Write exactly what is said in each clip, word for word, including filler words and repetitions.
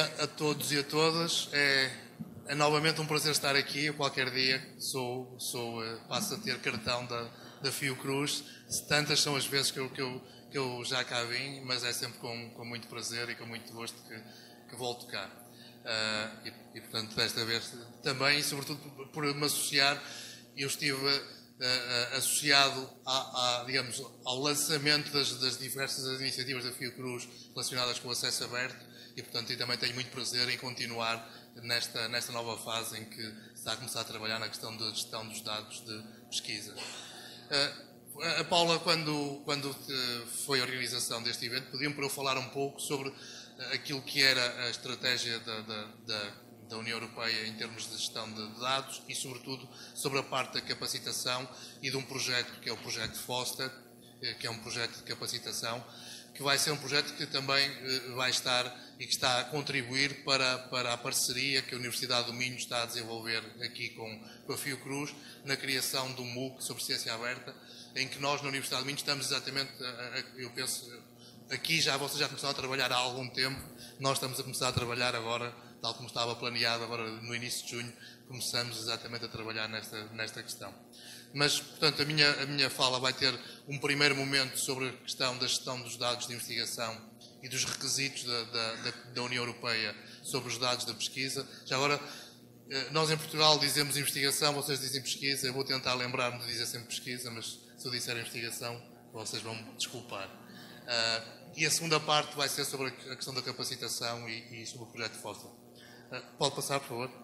a todos e a todas. É, é novamente um prazer estar aqui. Eu, qualquer dia sou, sou, passo a ter cartão da, da Fiocruz. Tantas são as vezes que eu, que, eu, que eu já cá vim, mas é sempre com, com muito prazer e com muito gosto que, que volto cá. Uh, e, e, portanto, desta vez também, e sobretudo por, por me associar, eu estive uh, uh, associado a, a, digamos, ao lançamento das, das diversas iniciativas da Fiocruz relacionadas com o acesso aberto e, portanto, eu também tenho muito prazer em continuar nesta, nesta nova fase em que se está a começar a trabalhar na questão da gestão dos dados de pesquisa. Uh, a Paula, quando, quando foi a organização deste evento, pediu-me para eu falar um pouco sobre aquilo que era a estratégia da, da, da, da União Europeia em termos de gestão de dados e, sobretudo, sobre a parte da capacitação e de um projeto que é o projeto Foster, que é um projeto de capacitação, que vai ser um projeto que também vai estar e que está a contribuir para, para a parceria que a Universidade do Minho está a desenvolver aqui com, com a Fiocruz na criação do MOOC sobre ciência aberta, em que nós, na Universidade do Minho, estamos exatamente, a, a, eu penso, aqui já vocês já começaram a trabalhar há algum tempo, nós estamos a começar a trabalhar agora, tal como estava planeado, agora no início de junho, começamos exatamente a trabalhar nesta, nesta questão. Mas, portanto, a minha, a minha fala vai ter um primeiro momento sobre a questão da gestão dos dados de investigação e dos requisitos da, da, da União Europeia sobre os dados da pesquisa. Já agora, nós em Portugal dizemos investigação, vocês dizem pesquisa, eu vou tentar lembrar-me de dizer sempre pesquisa, mas se eu disser investigação, vocês vão me desculpar. Uh, e a segunda parte vai ser sobre a questão da capacitação e, e sobre o projeto Foster. Uh, pode passar, por favor?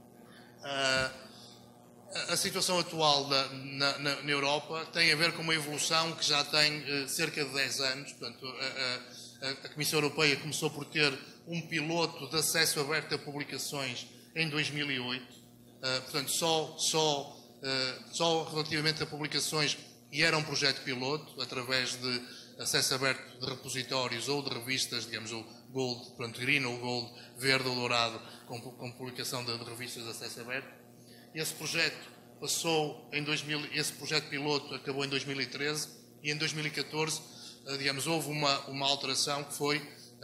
Uh, a situação atual na, na, na Europa tem a ver com uma evolução que já tem uh, cerca de dez anos. Portanto, a, a, a Comissão Europeia começou por ter um piloto de acesso aberto a publicações em dois mil e oito. Uh, portanto, só, só, uh, só relativamente a publicações, e era um projeto piloto, através de acesso aberto de repositórios ou de revistas, digamos, o Gold, portanto, Green ou Gold, verde ou dourado, com, com publicação de, de revistas de acesso aberto. Esse projeto passou em dois mil, esse projeto piloto acabou em dois mil e treze e em dois mil e catorze, digamos, houve uma, uma alteração que foi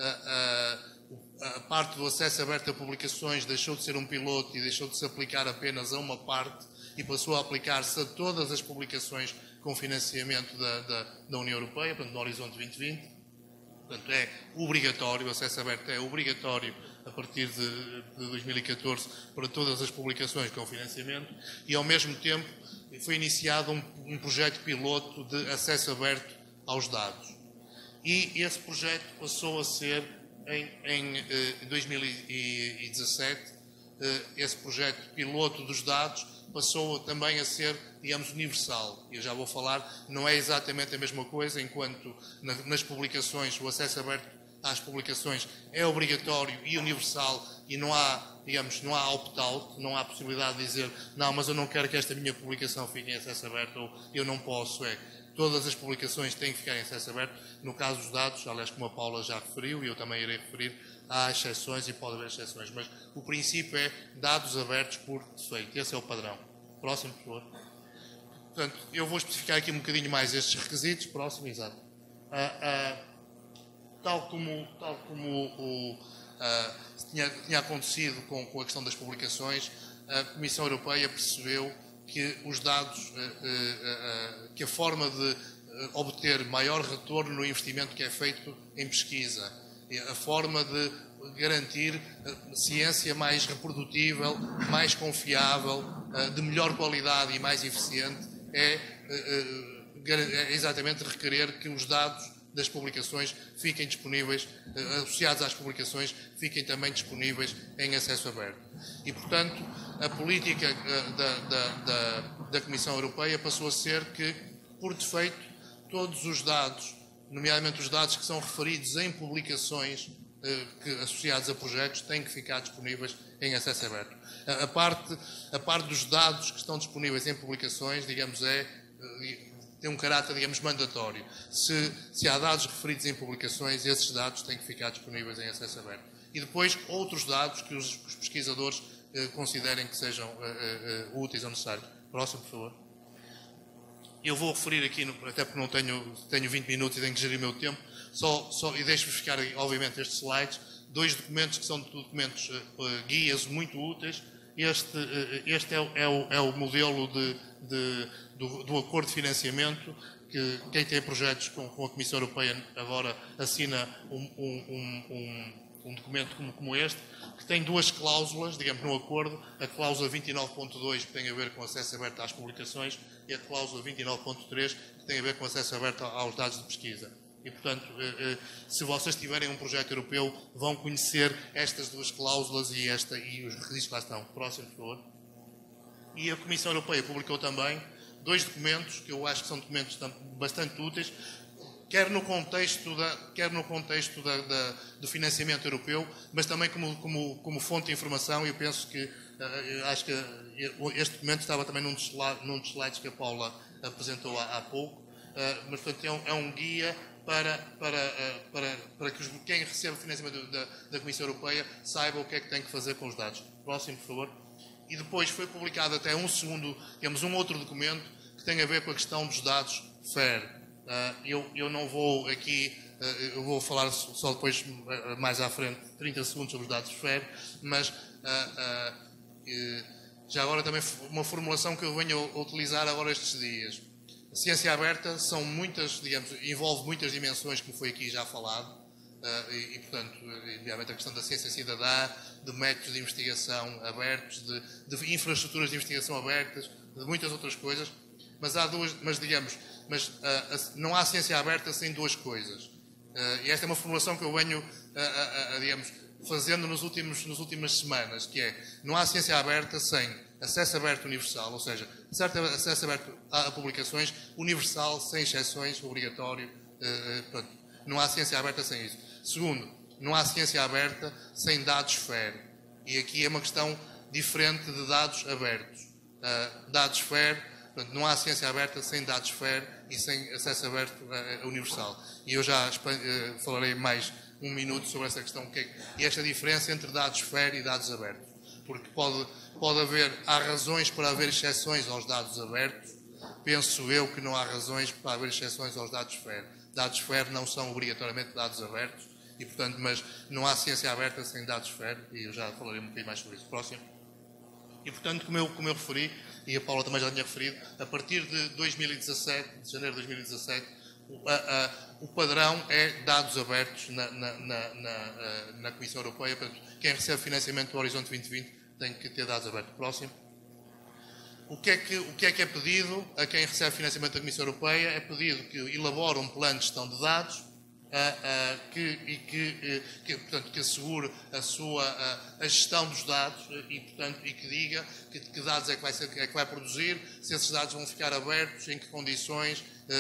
a, a, a parte do acesso aberto a publicações deixou de ser um piloto e deixou de se aplicar apenas a uma parte e passou a aplicar-se a todas as publicações com financiamento da, da, da União Europeia, portanto, no Horizonte vinte vinte. Portanto, é obrigatório, o acesso aberto é obrigatório a partir de, de dois mil e catorze para todas as publicações com financiamento e, ao mesmo tempo, foi iniciado um, um projeto piloto de acesso aberto aos dados. E esse projeto passou a ser, em, em eh, dois mil e dezassete, eh, esse projeto piloto dos dados passou também a ser, digamos, universal. Eu já vou falar, não é exatamente a mesma coisa, enquanto na, nas publicações, o acesso aberto às publicações é obrigatório e universal e não há, digamos, não há opt-out, não há possibilidade de dizer não, mas eu não quero que esta minha publicação fique em acesso aberto ou eu não posso, é. Todas as publicações têm que ficar em acesso aberto. No caso dos dados, aliás, como a Paula já referiu e eu também irei referir, há exceções e pode haver exceções, mas o princípio é dados abertos por defeito. Esse é o padrão. Próximo, por favor. Portanto, eu vou especificar aqui um bocadinho mais estes requisitos. Próximo, exato. Ah, ah, tal como, tal como o, ah, tinha, tinha acontecido com, com a questão das publicações, a Comissão Europeia percebeu que os dados, ah, ah, que a forma de obter maior retorno no investimento que é feito em pesquisa, a forma de garantir ciência mais reprodutível, mais confiável, de melhor qualidade e mais eficiente, é, é exatamente requerer que os dados das publicações fiquem disponíveis, associados às publicações, fiquem também disponíveis em acesso aberto. E, portanto, a política da, da, da, da Comissão Europeia passou a ser que, por defeito, todos os dados, nomeadamente os dados que são referidos em publicações eh, que, associados a projetos, têm que ficar disponíveis em acesso aberto. A, a, parte, a parte dos dados que estão disponíveis em publicações, digamos, é, eh, tem um caráter, digamos, mandatório. Se, se há dados referidos em publicações, esses dados têm que ficar disponíveis em acesso aberto. E depois, outros dados que os, os pesquisadores eh, considerem que sejam eh, eh, úteis ou necessários. Próximo, por favor. Eu vou referir aqui, até porque não tenho, tenho vinte minutos e tenho que gerir o meu tempo, só, só, e deixo-vos ficar, obviamente, estes slides, dois documentos que são documentos uh, guias muito úteis. Este, uh, este é, é, o, é o modelo de, de, do, do acordo de financiamento que quem tem projetos com, com a Comissão Europeia agora assina um, um, um, um documento como, como este, que tem duas cláusulas, digamos, no acordo, a cláusula vinte e nove ponto dois, que tem a ver com acesso aberto às publicações, e a cláusula vinte e nove ponto três, que tem a ver com acesso aberto aos dados de pesquisa. E, portanto, se vocês tiverem um projeto europeu, vão conhecer estas duas cláusulas e, esta, e os requisitos que lá estão. Próximo, por favor. E a Comissão Europeia publicou também dois documentos, que eu acho que são documentos bastante úteis, quer no contexto, da, quer no contexto da, da, do financiamento europeu, mas também como, como, como fonte de informação. Eu penso que, uh, acho que este documento estava também num dos, num dos slides que a Paula apresentou há, há pouco, uh, mas, portanto, é um, é um guia para, para, uh, para, para que os, quem recebe o financiamento da, da Comissão Europeia saiba o que é que tem que fazer com os dados. Próximo, por favor. E depois foi publicado até um segundo, digamos, um outro documento que tem a ver com a questão dos dados F A I R. Uh, eu, eu não vou aqui, uh, eu vou falar só depois, uh, mais à frente, trinta segundos sobre os dados F A I R, mas uh, uh, uh, já agora também uma formulação que eu venho a utilizar agora estes dias. A ciência aberta são muitas, digamos, envolve muitas dimensões, como foi aqui já falado, uh, e, e, portanto, obviamente a questão da ciência cidadã, de métodos de investigação abertos, de, de infraestruturas de investigação abertas, de muitas outras coisas. Mas há duas, mas digamos, mas uh, uh, não há ciência aberta sem duas coisas. Uh, e esta é uma formulação que eu venho, uh, uh, uh, digamos, fazendo nos últimos, nas últimas semanas, que é, não há ciência aberta sem acesso aberto universal, ou seja, certo acesso aberto a, a publicações, universal, sem exceções, obrigatório. Uh, uh, pronto, não há ciência aberta sem isso. Segundo, não há ciência aberta sem dados F A I R. E aqui é uma questão diferente de dados abertos. Uh, dados F A I R, portanto, não há ciência aberta sem dados F A I R e sem acesso aberto uh, universal. E eu já uh, falarei mais um minuto sobre essa questão, que é, e esta diferença entre dados F A I R e dados abertos. Porque pode, pode haver, há razões para haver exceções aos dados abertos, penso eu que não há razões para haver exceções aos dados F A I R. Dados F A I R não são obrigatoriamente dados abertos, e, portanto, mas não há ciência aberta sem dados F A I R, e eu já falarei um bocadinho mais sobre isso. Próximo. E, portanto, como eu, como eu referi, e a Paula também já tinha referido, a partir de dois mil e dezassete, de janeiro de dois mil e dezassete, o, a, a, o padrão é dados abertos na, na, na, na, na Comissão Europeia. Portanto, quem recebe financiamento do Horizonte vinte vinte tem que ter dados abertos. Próximo. O que, é que, o que é que é pedido a quem recebe financiamento da Comissão Europeia? É pedido que elabore um plano de gestão de dados, Uh, uh, que, e que, uh, que, portanto, que assegure a sua uh, a gestão dos dados uh, e, portanto, e que diga que, que dados é que, vai ser, é que vai produzir, se esses dados vão ficar abertos, em que condições, uh,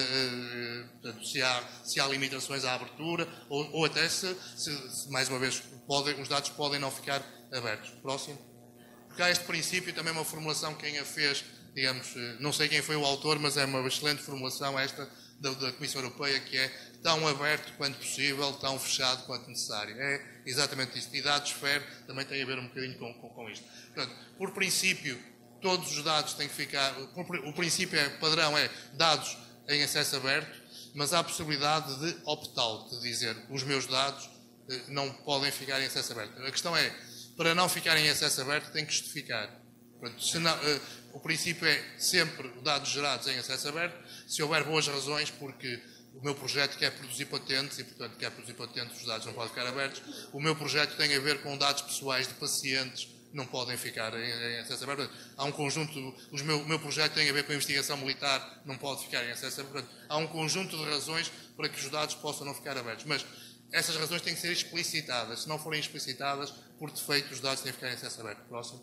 uh, portanto, se, há, se há limitações à abertura, ou, ou até se, se, se, mais uma vez, podem, os dados podem não ficar abertos. Próximo. Porque há este princípio, também uma formulação, quem a fez, digamos, uh, não sei quem foi o autor, mas é uma excelente formulação esta da, da Comissão Europeia, que é tão aberto quanto possível, tão fechado quanto necessário. É exatamente isto. E dados F A I R também tem a ver um bocadinho com, com, com isto. Portanto, por princípio, todos os dados têm que ficar... O princípio é, padrão é dados em acesso aberto, mas há a possibilidade de opt-out, de dizer os meus dados não podem ficar em acesso aberto. A questão é, para não ficarem em acesso aberto, tem que justificar. Portanto, se não, o princípio é sempre dados gerados em acesso aberto, se houver boas razões, porque o meu projeto quer produzir patentes e, portanto, quer produzir patentes, os dados não podem ficar abertos. O meu projeto tem a ver com dados pessoais de pacientes, não podem ficar em, em acesso aberto. Há um conjunto, os meu, o meu projeto tem a ver com a investigação militar, não pode ficar em acesso aberto. Portanto, há um conjunto de razões para que os dados possam não ficar abertos. Mas essas razões têm que ser explicitadas. Se não forem explicitadas, por defeito, os dados têm que ficar em acesso aberto. Próximo.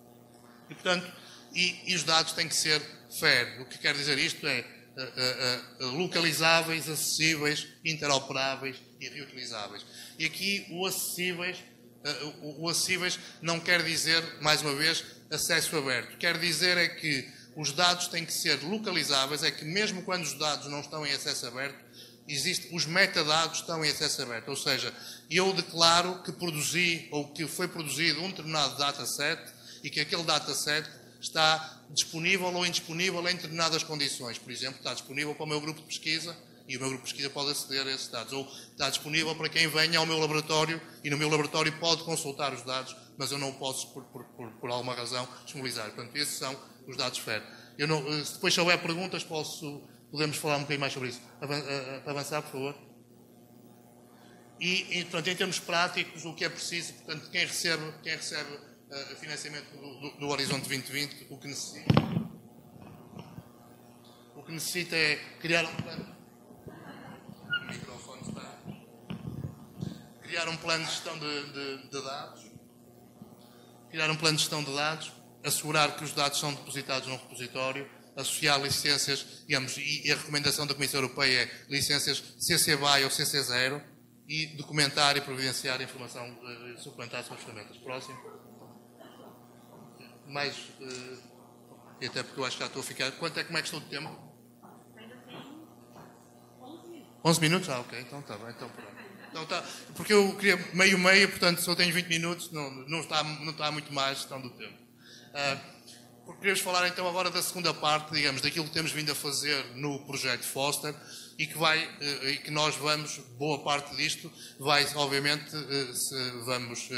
E, portanto, e, e os dados têm que ser F A I R. O que quer dizer isto é Uh, uh, uh, localizáveis, acessíveis, interoperáveis e reutilizáveis. E aqui o acessíveis, uh, o, o acessíveis não quer dizer, mais uma vez, acesso aberto. Quer dizer é que os dados têm que ser localizáveis, é que mesmo quando os dados não estão em acesso aberto, existe, os metadados estão em acesso aberto. Ou seja, eu declaro que produzi ou que foi produzido um determinado dataset e que aquele dataset está disponível ou indisponível em determinadas condições. Por exemplo, está disponível para o meu grupo de pesquisa e o meu grupo de pesquisa pode aceder a esses dados. Ou está disponível para quem venha ao meu laboratório e no meu laboratório pode consultar os dados, mas eu não posso, por, por, por, por alguma razão, disponibilizar. Portanto, esses são os dados F E R. Eu não, se depois se houver perguntas, posso, podemos falar um bocadinho mais sobre isso. Avançar, por favor. E, e portanto, em termos práticos, o que é preciso, portanto, quem recebe, quem recebe uh, financiamento do, do, do Horizonte vinte vinte, o que necessita, o que necessita é criar um plano. O microfone está. Criar um plano de gestão de, de, de dados. Criar um plano de gestão de dados, assegurar que os dados são depositados num repositório, associar licenças, digamos, e a recomendação da Comissão Europeia é licenças C C B Y ou C C zero, e documentar e providenciar informação uh, suplementar sobre as ferramentas. Próximo. Mais, uh, e até porque eu acho que já estou a ficar... Quanto é, como é que estou de tempo? Ainda tem onze minutos. onze minutos? Ah, ok, então está bem. Então, então, tá, porque eu queria meio-meio, portanto, se eu tenho vinte minutos, não, não, está, não está muito mais gestão do tempo. Uh, Queremos falar então agora da segunda parte, digamos, daquilo que temos vindo a fazer no projeto Foster e que vai, e que nós vamos, boa parte disto, vai, obviamente, se vamos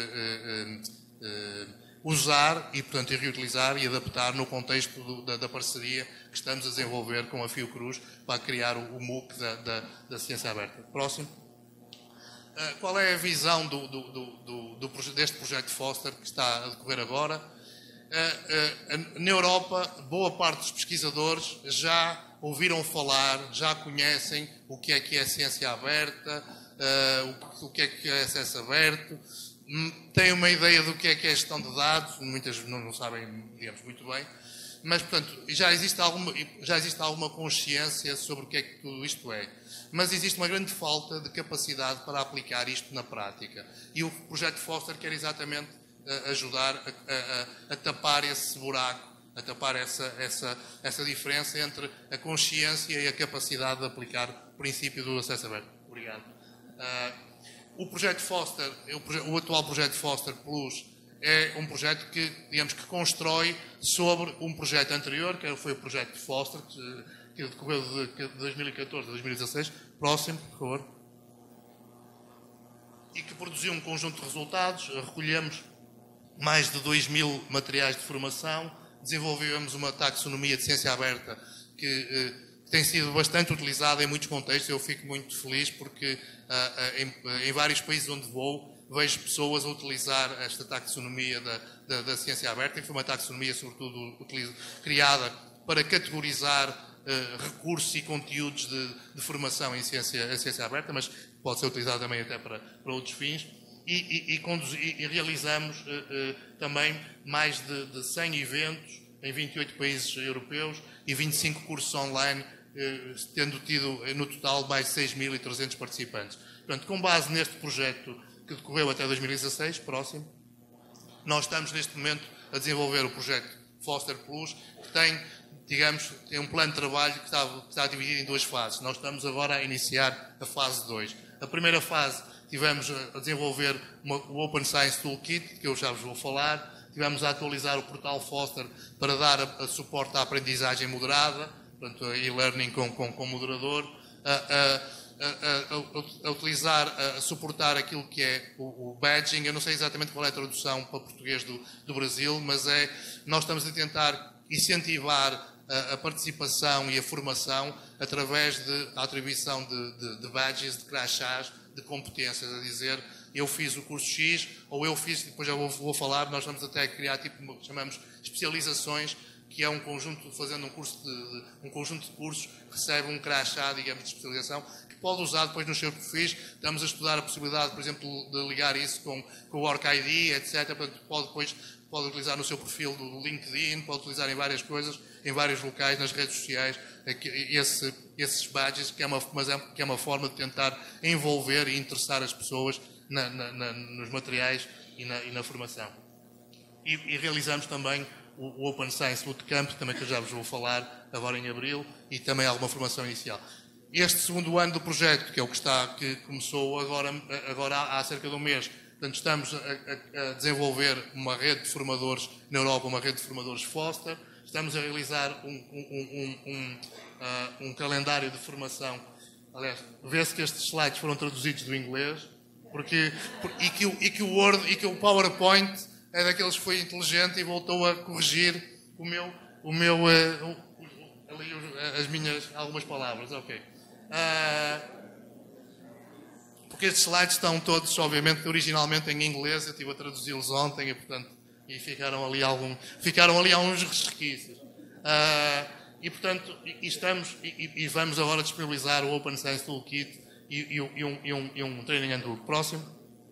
usar e, portanto, reutilizar e adaptar no contexto do, da, da parceria que estamos a desenvolver com a Fiocruz para criar o, o MOOC da, da, da ciência aberta. Próximo. Qual é a visão do, do, do, do, do, deste projeto Foster que está a decorrer agora? Uh, uh, na Europa, boa parte dos pesquisadores já ouviram falar, já conhecem o que é que é ciência aberta, uh, o, o que é que é acesso aberto, um, têm uma ideia do que é que é gestão de dados, muitas não, não sabem, digamos, muito bem, mas, portanto, já existe, alguma, já existe alguma consciência sobre o que é que tudo isto é. Mas existe uma grande falta de capacidade para aplicar isto na prática. E o projeto Foster quer exatamente ajudar a, a, a tapar esse buraco, a tapar essa, essa, essa diferença entre a consciência e a capacidade de aplicar o princípio do acesso aberto. Obrigado. Uh, o projeto Foster, o, o atual projeto Foster Plus, é um projeto que, digamos, que constrói sobre um projeto anterior, que foi o projeto Foster, que, que decorreu de, de dois mil e catorze a dois mil e dezasseis. Próximo, por favor. E que produziu um conjunto de resultados. Recolhemos mais de dois mil materiais de formação, desenvolvemos uma taxonomia de ciência aberta que eh, tem sido bastante utilizada em muitos contextos. Eu fico muito feliz porque ah, em, em vários países onde vou, vejo pessoas a utilizar esta taxonomia da, da, da ciência aberta, que foi uma taxonomia, sobretudo, utiliza, criada para categorizar eh, recursos e conteúdos de, de formação em ciência, em ciência aberta, mas pode ser utilizada também até para, para outros fins. E, e, e, conduzi, e realizamos uh, uh, também mais de, de cem eventos em vinte e oito países europeus e vinte e cinco cursos online, uh, tendo tido no total mais de seis mil e trezentos participantes. Portanto, com base neste projeto que decorreu até dois mil e dezasseis, próximo, nós estamos neste momento a desenvolver o projeto Foster Plus, que tem, digamos, tem um plano de trabalho que está, que está dividido em duas fases. Nós estamos agora a iniciar a fase dois. A primeira fase tivemos a desenvolver uma, o Open Science Toolkit, que eu já vos vou falar. Tivemos a atualizar o portal Foster para dar a, a suporte à aprendizagem moderada, portanto, a e-learning com, com, com moderador, a, a, a, a, a utilizar, a suportar aquilo que é o, o badging. Eu não sei exatamente qual é a tradução para português do, do Brasil, mas é, nós estamos a tentar incentivar a, a participação e a formação através da atribuição de, de, de badges, de crachás, de competências, a dizer, eu fiz o curso X, ou eu fiz, depois já vou, vou falar, nós vamos até criar, tipo, chamamos especializações, que é um conjunto, fazendo um curso de, de, um conjunto de cursos, recebe um crachá, digamos, de especialização, que pode usar depois nos seus perfis. Estamos a estudar a possibilidade, por exemplo, de ligar isso com, com o Orc I D, etcétera. Portanto, pode depois pode utilizar no seu perfil do LinkedIn, pode utilizar em várias coisas, em vários locais, nas redes sociais, esse, esses badges, que é, uma, mas é, que é uma forma de tentar envolver e interessar as pessoas na, na, na, nos materiais e na, e na formação. E, e realizamos também o, o Open Science Bootcamp, também que eu já vos vou falar agora em abril, e também alguma formação inicial. Este segundo ano do projeto, que é o que está, que começou agora, agora há, há cerca de um mês, portanto, estamos a, a, a desenvolver uma rede de formadores na Europa, uma rede de formadores Foster. Estamos a realizar um, um, um, um, uh, um calendário de formação uh, aliás, vê-se que estes slides foram traduzidos do inglês, porque, e, que o, e que o Word e que o PowerPoint é daqueles que foi inteligente e voltou a corrigir o meu, o meu, uh, o, ali, as minhas, algumas palavras. Ok. Uh, porque estes slides estão todos, obviamente, originalmente em inglês, eu estive a traduzi-los ontem e, portanto, e ficaram ali, algum, ficaram ali alguns resquícios. Uh, e, portanto, e, estamos, e, e vamos agora disponibilizar o Open Science Toolkit e, e, e, um, e, um, e um Training Handbook. Próximo.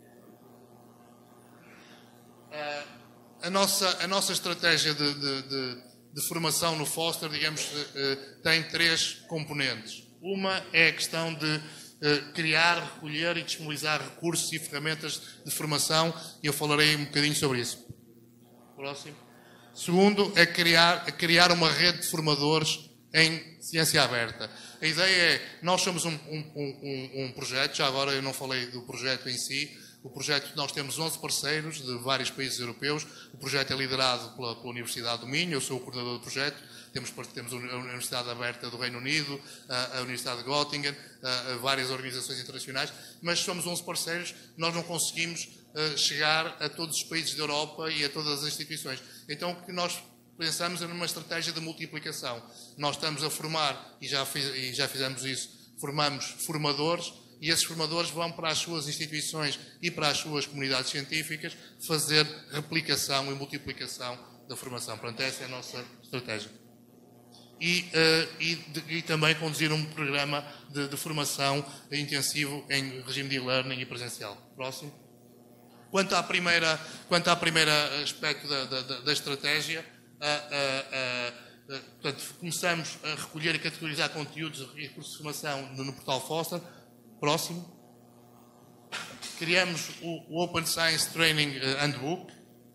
Uh, a, nossa, a nossa estratégia de, de, de, de formação no Foster, digamos, uh, tem três componentes. Uma é a questão de uh, criar, recolher e disponibilizar recursos e ferramentas de formação, e eu falarei um bocadinho sobre isso. Próximo. Segundo, é criar, é criar uma rede de formadores em ciência aberta. A ideia é, nós somos um, um, um, um projeto, já agora eu não falei do projeto em si, o projeto, nós temos onze parceiros de vários países europeus, o projeto é liderado pela, pela Universidade do Minho, eu sou o coordenador do projeto, temos, temos a Universidade Aberta do Reino Unido, a, a Universidade de Göttingen, a, a várias organizações internacionais, mas somos onze parceiros, nós não conseguimos a, chegar a todos os países da Europa e a todas as instituições. Então, o que nós pensamos é numa estratégia de multiplicação. Nós estamos a formar, e já, fiz, e já fizemos isso, formamos formadores, e esses formadores vão para as suas instituições e para as suas comunidades científicas fazer replicação e multiplicação da formação. Portanto, essa é a nossa estratégia. E, uh, e, de, e também conduzir um programa de, de formação intensivo em regime de e-learning e presencial. Próximo. Quanto à primeira, quanto à primeira aspecto da, da, da estratégia, uh, uh, uh, uh, portanto, começamos a recolher e categorizar conteúdos e recursos de formação no, no portal Foster. Próximo. Criamos o, o Open Science Training Handbook.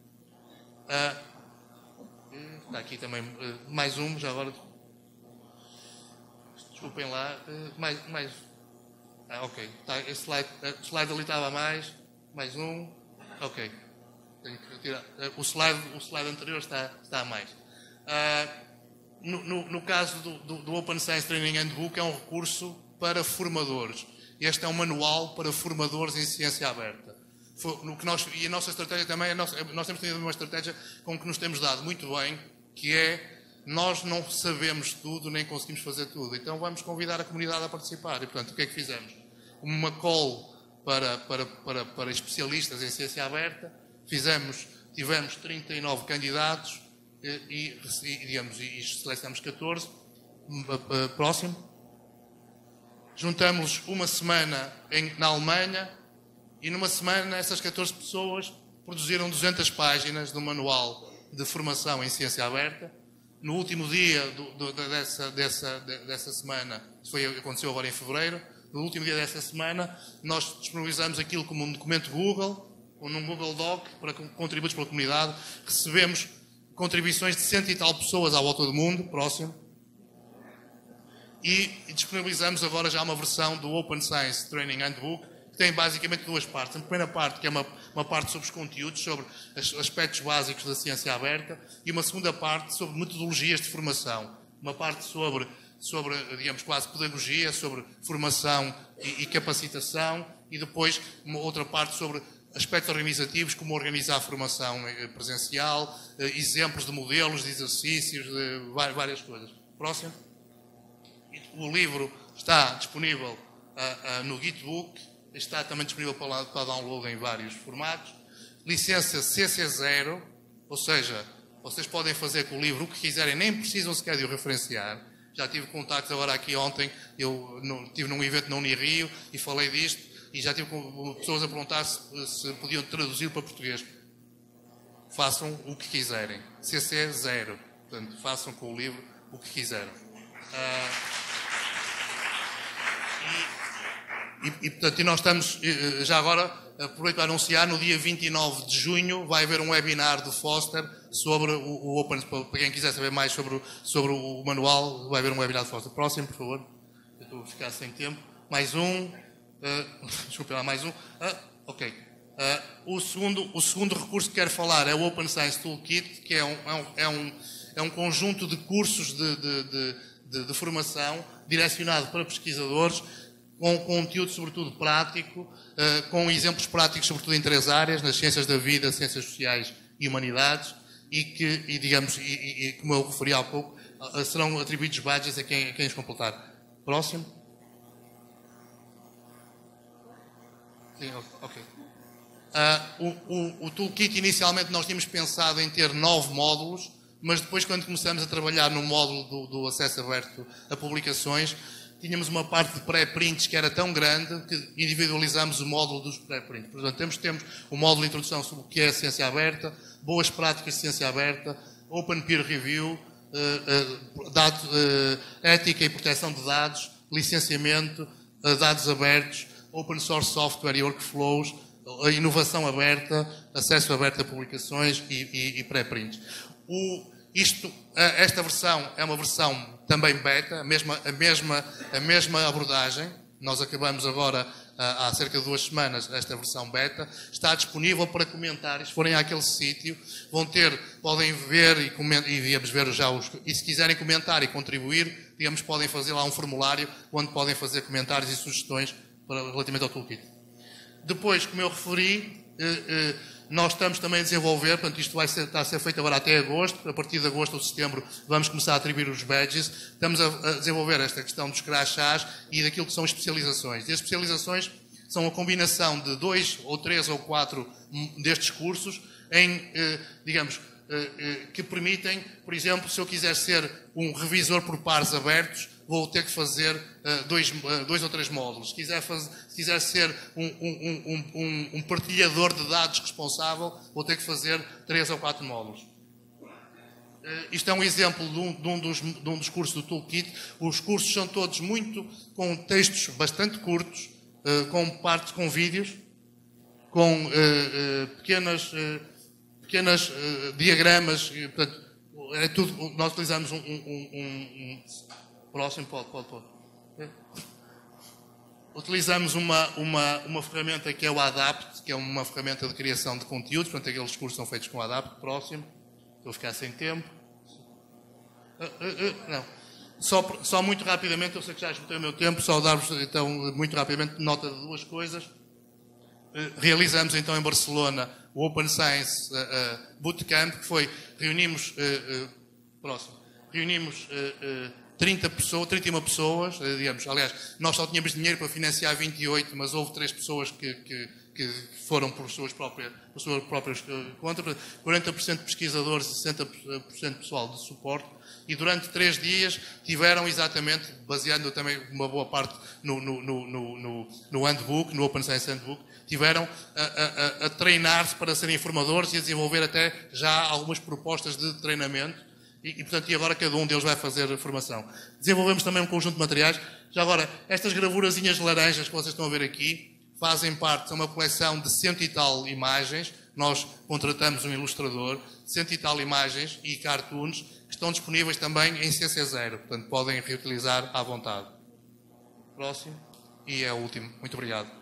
Uh, está aqui também uh, mais um, já agora. Desculpem lá. Uh, mais, mais. Ah, ok. Tá, esse slide, uh, slide ali estava a mais. Mais um. Ok. Tenho que retirar. Uh, o, slide, o slide anterior está, está a mais. Uh, no, no, no caso do, do, do Open Science Training Handbook, é um recurso para formadores. Este é um manual para formadores em ciência aberta. No que nós, e a nossa estratégia também, é nós, nós temos tido uma estratégia com que nos temos dado muito bem, que é, nós não sabemos tudo, nem conseguimos fazer tudo. Então vamos convidar a comunidade a participar. E, portanto, o que é que fizemos? Uma call para, para, para, para especialistas em ciência aberta. Fizemos, tivemos trinta e nove candidatos e, e, digamos, e, e selecionamos catorze. Próximo. Juntamos uma semana em, na Alemanha e numa semana essas catorze pessoas produziram duzentas páginas do manual de formação em ciência aberta. No último dia do, do, dessa, dessa, dessa semana, isso foi, aconteceu agora em fevereiro, no último dia dessa semana nós disponibilizamos aquilo como um documento Google, ou num Google Doc, para contributos pela comunidade. Recebemos contribuições de cento e tal pessoas à volta do mundo. Próximo. E disponibilizamos agora já uma versão do Open Science Training Handbook, que tem basicamente duas partes. A primeira parte, que é uma, uma parte sobre os conteúdos, sobre os aspectos básicos da ciência aberta, e uma segunda parte sobre metodologias de formação. Uma parte sobre, sobre digamos, quase pedagogia, sobre formação e, e capacitação, e depois uma outra parte sobre aspectos organizativos, como organizar a formação presencial, exemplos de modelos, de exercícios, de várias coisas. Próximo. O livro está disponível uh, uh, no Gitbook, está também disponível para, para download em vários formatos. Licença C C zero, ou seja, vocês podem fazer com o livro o que quiserem, nem precisam sequer de o referenciar. Já tive contactos agora aqui ontem, eu no, estive num evento na Unirio e falei disto, e já tive pessoas a perguntar se, se podiam traduzir para português. Façam o que quiserem. C C zero. Portanto, façam com o livro o que quiserem. Uh, E, e, portanto, e nós estamos, já agora, aproveito para anunciar, no dia vinte e nove de junho vai haver um webinar do Foster sobre o, o Open, para quem quiser saber mais sobre o, sobre o manual, vai haver um webinar do Foster. Próximo, por favor. Eu estou a ficar sem tempo. Mais um. Uh, desculpe lá, mais um. Uh, ok. Uh, o, segundo, o segundo recurso que quero falar é o Open Science Toolkit, que é um, é um, é um, é um conjunto de cursos de, de, de, de, de formação direcionado para pesquisadores, com conteúdo sobretudo prático, uh, com exemplos práticos sobretudo em três áreas, nas ciências da vida, ciências sociais e humanidades, e que, e, digamos, e, e, e como eu referi há pouco, uh, serão atribuídos badges a quem, a quem os completar. Próximo. Sim, ok. Uh, o, o, o toolkit, inicialmente, nós tínhamos pensado em ter nove módulos, mas depois, quando começamos a trabalhar no módulo do, do acesso aberto a publicações, tínhamos uma parte de pré-prints que era tão grande que individualizamos o módulo dos pré-prints. Portanto, temos, temos o módulo de introdução sobre o que é a ciência aberta, boas práticas de ciência aberta, open peer review, uh, uh, dado, uh, ética e proteção de dados, licenciamento, uh, dados abertos, open source software e workflows, a inovação aberta, acesso aberto a publicações e, e, e pré-prints. O, isto, esta versão é uma versão também beta, a mesma, a mesma, a mesma abordagem. Nós acabamos agora, há cerca de duas semanas, esta versão beta. Está disponível para comentários. Se forem àquele sítio, vão ter, podem ver e, comentar, e digamos, ver já os... E se quiserem comentar e contribuir, digamos, podem fazer lá um formulário onde podem fazer comentários e sugestões para, relativamente ao toolkit. Depois, como eu referi, nós estamos também a desenvolver, portanto, isto vai ser, está a ser feito agora até agosto, a partir de agosto ou setembro vamos começar a atribuir os badges, estamos a, a desenvolver esta questão dos crachás e daquilo que são especializações. E as especializações são a combinação de dois ou três ou quatro destes cursos, em, digamos, que permitem, por exemplo, se eu quiser ser um revisor por pares abertos, vou ter que fazer uh, dois, uh, dois ou três módulos. Se quiser, fazer, se quiser ser um, um, um, um, um partilhador de dados responsável, vou ter que fazer três ou quatro módulos. Uh, isto é um exemplo de um, de, um dos, de um dos cursos do Toolkit. Os cursos são todos muito com textos bastante curtos, uh, com partes com vídeos, com uh, uh, pequenas, uh, pequenas uh, diagramas. E, portanto, é tudo, nós utilizamos um, um, um, um próximo, pode, pode, pode. Utilizamos uma, uma, uma ferramenta que é o Adapt, que é uma ferramenta de criação de conteúdos, portanto, aqueles cursos são feitos com o Adapt. Próximo. Estou a ficar sem tempo. Uh, uh, uh, não. Só, só muito rapidamente, eu sei que já esgotei o meu tempo, só dar-vos, então, muito rapidamente, nota de duas coisas. Uh, realizamos, então, em Barcelona, o Open Science uh, uh, Bootcamp, que foi, reunimos, uh, uh, próximo, reunimos uh, uh, trinta pessoas, trinta e uma pessoas, digamos, aliás, nós só tínhamos dinheiro para financiar vinte e oito, mas houve três pessoas que, que, que foram por suas próprias, por suas próprias contas, quarenta por cento de pesquisadores e sessenta por cento de pessoal de suporte, e durante três dias tiveram exatamente, baseando também uma boa parte no, no, no, no, no handbook, no Open Science Handbook, tiveram a, a, a treinar-se para serem formadores e a desenvolver até já algumas propostas de treinamento. E, e, portanto, e agora cada um deles vai fazer a formação. Desenvolvemos também um conjunto de materiais. Já agora, estas gravurazinhas laranjas que vocês estão a ver aqui fazem parte, são uma coleção de cento e tal imagens. Nós contratamos um ilustrador, cento e tal imagens e cartoons que estão disponíveis também em C C zero. Portanto, podem reutilizar à vontade. Próximo. E é o último. Muito obrigado.